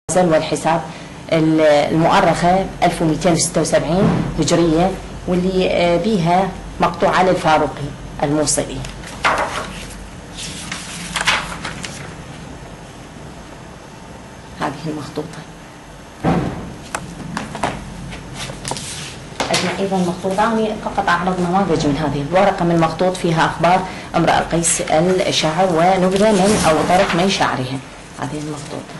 والحساب المؤرخة 1276 هجرية، واللي بيها مقطوعة للفاروقي الموصلي. هذه المخطوطة أيضا مخطوطة، أنا فقط أعرض نماذج من هذه الورقة من المخطوط، فيها أخبار امرأة القيس الشاعر ونبذة من أو طرف من شعرها. هذه المخطوطة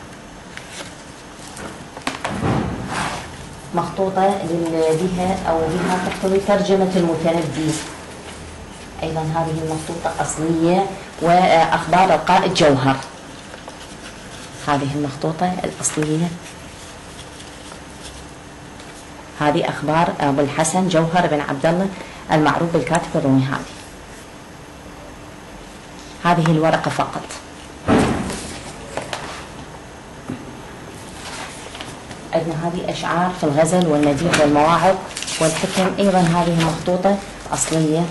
مخطوطة بها تحتوي ترجمة المتنبي. أيضا هذه المخطوطة أصلية، وأخبار القائد جوهر. هذه المخطوطة الأصلية، هذه أخبار أبو الحسن جوهر بن عبد الله المعروف بالكاتب الرومي. هذه الورقة فقط. أيضا هذه أشعار في الغزل والمديح والمواعظ والحكم. أيضا هذه مخطوطة أصلية،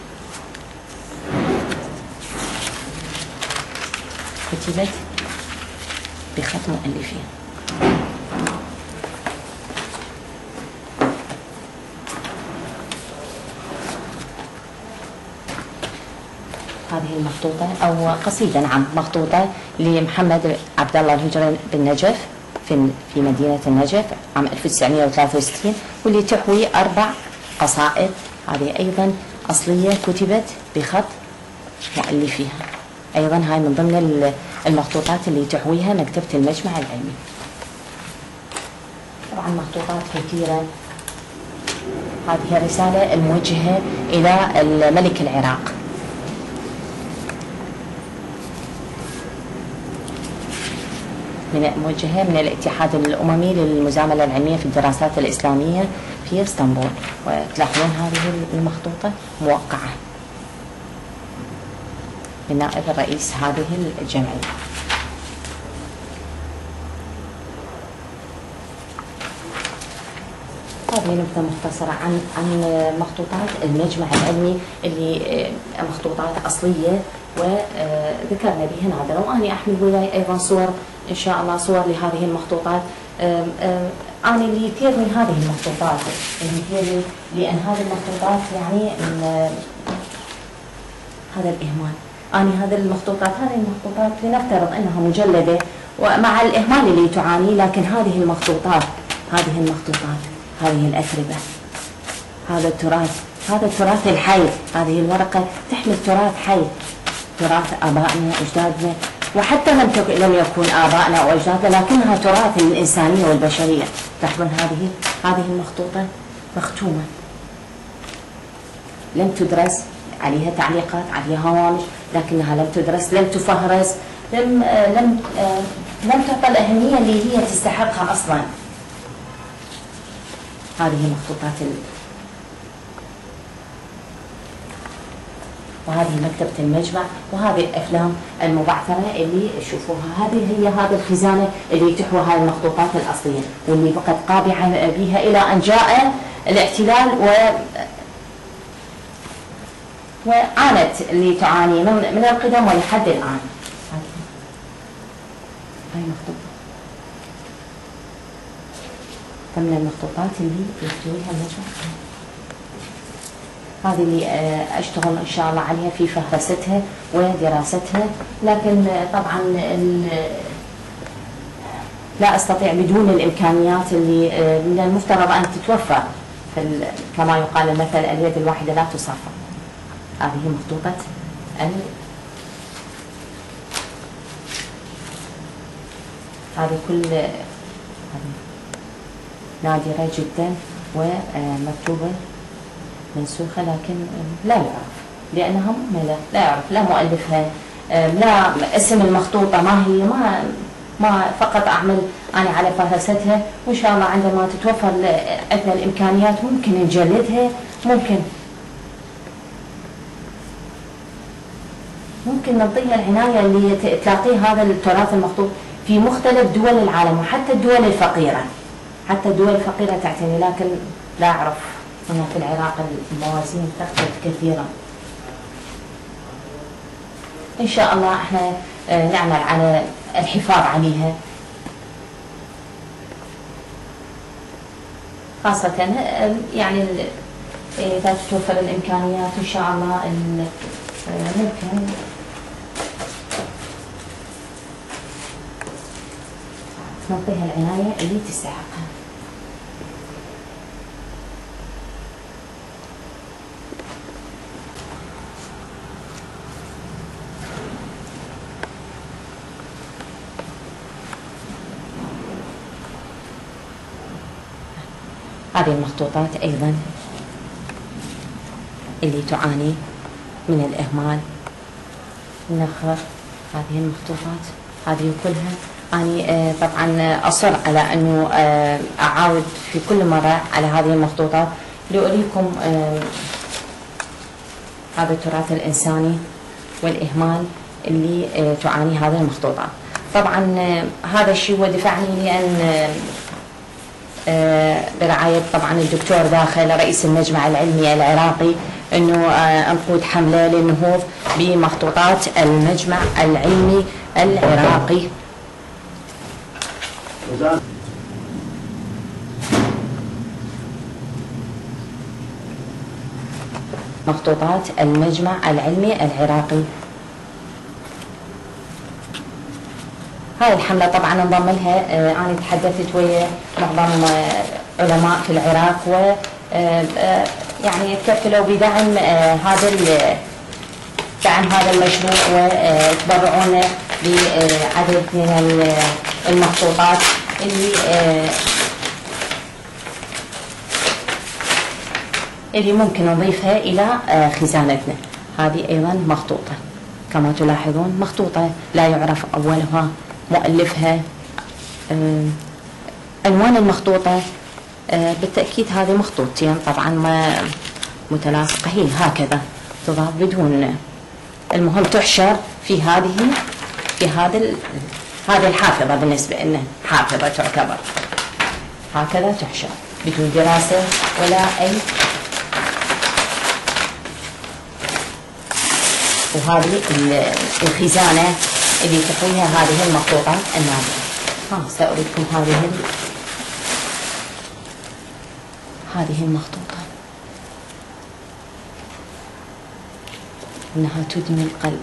كتبت بخط مؤلفين. هذه المخطوطة أو قصيدة، نعم مخطوطة لمحمد عبد الله الهجري بالنجف في مدينة النجف عام 1963، واللي تحوي 4 قصائد. هذه أيضا أصلية، كتبت بخط مؤلفيها. أيضا هاي من ضمن المخطوطات اللي تحويها مكتبة المجمع العلمي. طبعا مخطوطات كثيرة. هذه رسالة الموجهة إلى الملك العراق، موجهة من الاتحاد الأممي للمزاملة العلمية في الدراسات الإسلامية في اسطنبول، وتلاحظون هذه المخطوطة موقعة من نائب الرئيس هذه الجمعية. هذه نبذة مختصرة عن مخطوطات المجمع العلمي، اللي مخطوطات أصلية وذكرنا بها نادرا. وأنا أحمل وياي أيضا صور إن شاء الله، صور لهذه المخطوطات. أنا اللي يثيرني هذه المخطوطات، لأن هذه المخطوطات يعني هذا الإهمال. هذه المخطوطات لنفترض أنها مجلدة ومع الإهمال اللي تعاني، لكن هذه المخطوطات هذه الأتربة، هذا التراث الحي. هذه الورقة تحمل تراث حي، تراث آبائنا وأجدادنا، وحتى لم يكن آبائنا أو أجدادنا، لكنها تراث الإنسانية والبشرية. تلاحظون هذه المخطوطة مختومة، لم تدرس، عليها تعليقات، عليها هوامش، لكنها لم تدرس، لم تفهرس، لم تعطى الأهمية اللي هي تستحقها أصلا. هذه مخطوطات وهذه مكتبة المجمع، وهذه الأفلام المبعثرة اللي تشوفوها. هذه الخزانة اللي تحوي هذه المخطوطات الأصلية، واللي بقت قابعة بها إلى أن جاء الاحتلال وعانت اللي تعاني من القدم ولحد الآن. هاي مخطوطة من المخطوطات اللي يحتويها المجمع. هذه اللي أشتغل إن شاء الله عليها في فهرستها ودراستها، لكن طبعا لا أستطيع بدون الإمكانيات اللي من المفترض أن تتوفر. كما يقال المثل اليد الواحدة لا تصفى. هذه مخطوطة هذه كل نادرة جدا ومكتوبة منسوخة، لكن لا يعرف لأنها مهملة، لا يعرف لا مؤلفها، لا اسم المخطوطة ما هي، ما فقط أعمل أنا على فهرستها، وإن شاء الله عندما تتوفر عندنا الإمكانيات ممكن نجلدها، ممكن نعطيها العناية اللي تلاقيه هذا التراث المخطوط في مختلف دول العالم، وحتى الدول الفقيرة، تعتني، لكن لا أعرف. هنا في العراق الموازين تختلف كثيرا. إن شاء الله احنا نعمل على الحفاظ عليها خاصة يعني إذا تتوفر الإمكانيات إن شاء الله ممكن نعطيها العناية اللي تستحقها. هذه المخطوطات أيضا اللي تعاني من الإهمال النخر. هذه المخطوطات هذه كلها أنا طبعا أصر على أنه أعاود في كل مرة على هذه المخطوطات لأريكم هذا التراث الإنساني والإهمال اللي تعاني هذه المخطوطات. طبعا هذا الشيء ودفعني لأن برعاية طبعا الدكتور داخل رئيس المجمع العلمي العراقي أنه أنقود حملة للنهوض بمخطوطات المجمع العلمي العراقي. مخطوطات المجمع العلمي العراقي. هاي الحملة طبعا انضم لها أنا تحدثت ويا معظم علماء في العراق و يعني تكفلوا بدعم دعم هذا المشروع وتبرعونا بعدد من المخطوطات اللي ممكن نضيفها إلى خزانتنا. هذه أيضا مخطوطة كما تلاحظون، مخطوطة لا يعرف أولها مؤلفها. عنوان المخطوطة بالتأكيد هذه مخطوطتين طبعا ما متلاصقة، هي هكذا تضاف بدون، المهم تحشر في هذه الحافظة. بالنسبة لنا حافظة تعتبر هكذا تحشر بدون دراسة ولا أي. وهذه الخزانة اللي تحويها هذه المخطوطات النادرة. سأريكم هذه المخطوطة إنها تدمي القلب.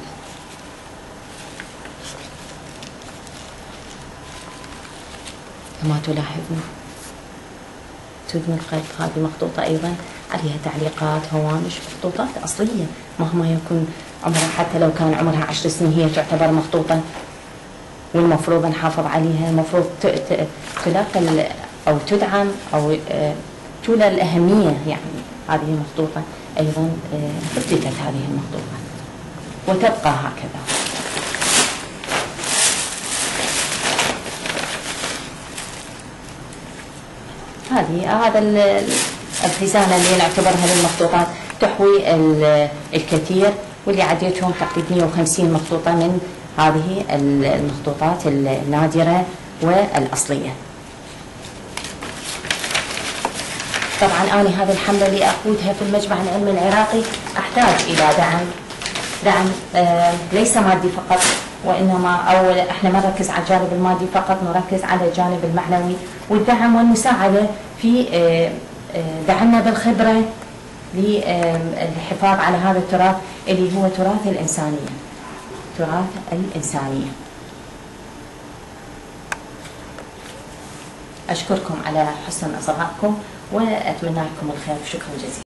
كما تلاحظون تدمي القلب. هذه مخطوطة أيضا عليها تعليقات هوامش، مخطوطات أصلية مهما يكون عمرها، حتى لو كان عمرها 10 سنين هي تعتبر مخطوطة، والمفروض نحافظ عليها. المفروض تلاقي أو تدعم أو تولى الأهمية. يعني هذه المخطوطة أيضا افتتت هذه المخطوطة وتبقى هكذا. هذا الخزانة اللي نعتبرها للمخطوطات تحوي الكثير، واللي عديتهم تقريبا 150 مخطوطة من هذه المخطوطات النادرة والأصلية. طبعا أنا هذه الحملة اللي أقودها في المجمع العلمي العراقي أحتاج إلى دعم ليس مادي فقط، وإنما احنا ما نركز على الجانب المادي فقط، نركز على الجانب المعنوي والدعم والمساعدة في دعمنا بالخبرة للحفاظ على هذا التراث اللي هو تراث الإنسانية. أشكركم على حسن إصغائكم وأتمنى لكم الخير. شكرا جزيلا.